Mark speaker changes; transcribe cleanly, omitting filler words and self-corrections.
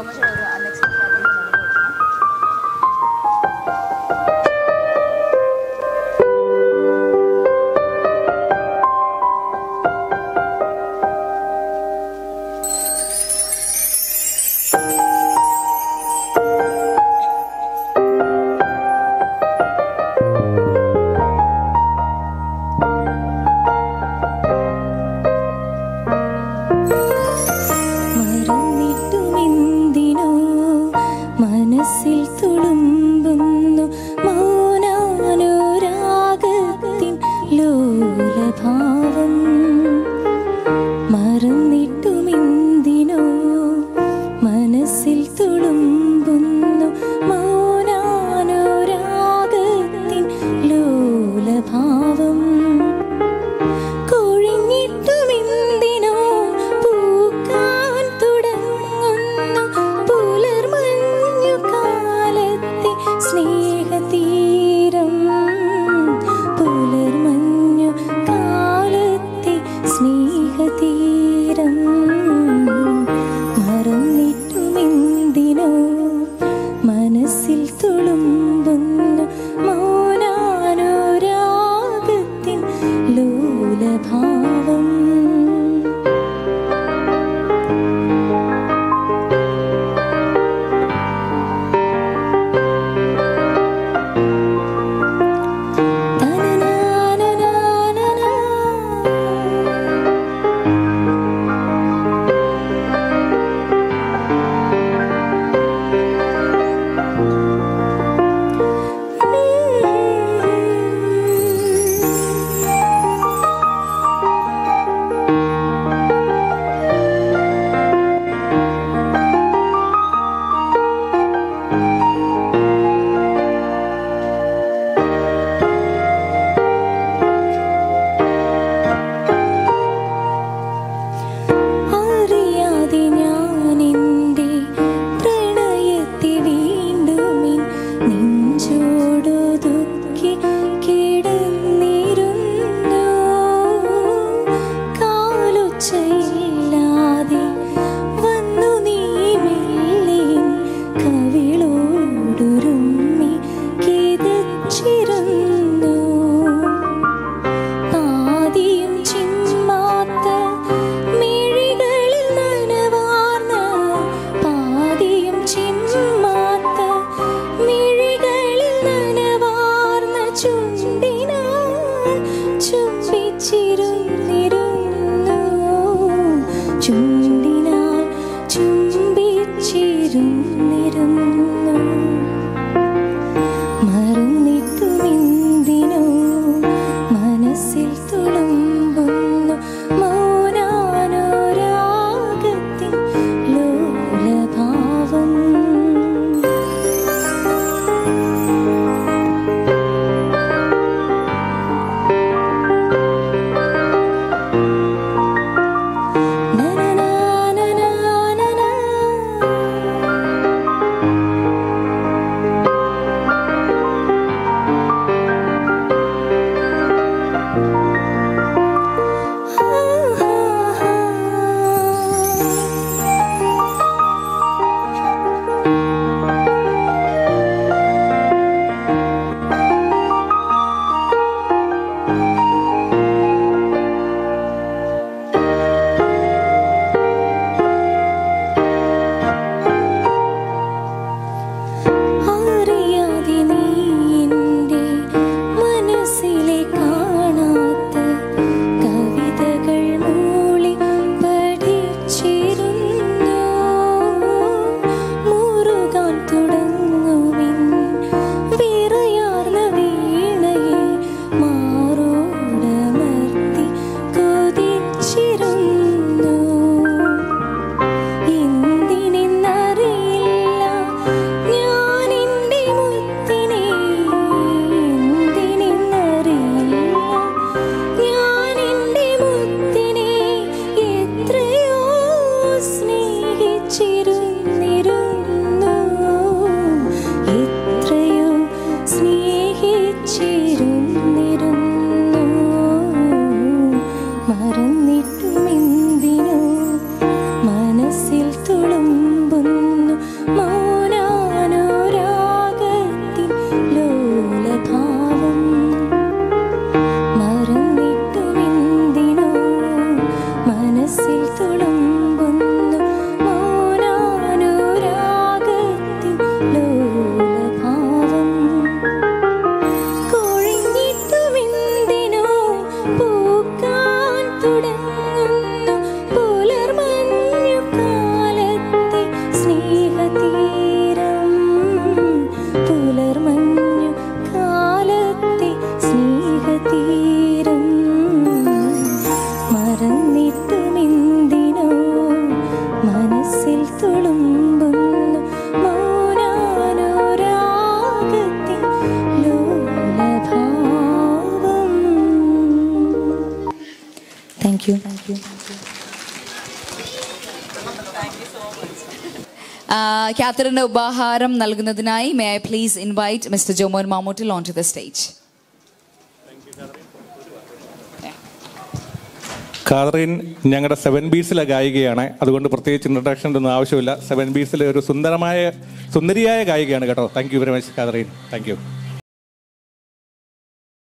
Speaker 1: Much ഒരു unexpected ആയിട്ടുള്ള movie ആയിരുന്നു.
Speaker 2: മനസ്സിൽ തുളുമ്പുന്നു മൗനാനുരാഗത്തിൻ ലോലഭാവം. മറന്നിട്ടുമെന്തിനോ മനസ്സിൽ തുളുമ്പുന്നു മൗനാനുരാഗത്തിൻ ലോലഭാവം. കൊഴിഞ്ഞിട്ടുമെന്തിനോ പൂക്കാൻ തുടങ്ങുന്നു പുലർമഞ്ഞു കാലത്തെ സ്നേഹതീരം. പുലർമഞ്ഞു കാലത്തെ സ്നേഹതീരം. മറന്നിട്ടുമെന്തിനോ മനസ്സിൽ തുളുമ്പുന്നു മൗനാനുരാഗത്തിൻ ലോലഭാവം. ചുണ്ടിനാൽ ചുംബിച്ചിരുന്നിരുന്നു. മറന്നിട്ടുമെന്തിനോ മനസ്സിൽ തുളുമ്പുന്നു മൗനാനുരാഗത്തിൻ ലോലഭാവം. Thank you.
Speaker 1: കാത്തറിന് ഉപഹാരം നൽകുന്നതിനായി may I please invite mister Jomon Mamoottil on to the stage.
Speaker 3: Catherine ഞങ്ങളുടെ 7 ബീറ്റ്സിലെ ഗായികയാണ്. അതുകൊണ്ട് പ്രത്യേകിച്ച് ഇൻട്രഡക്ഷൻ്റെ ഒന്നും ആവശ്യമില്ല. 7 ബീറ്റ്സിലെ ഒരു സുന്ദരിയായ ഗായികയാണ് കേട്ടോ. Thank you very much Catherine. Thank U.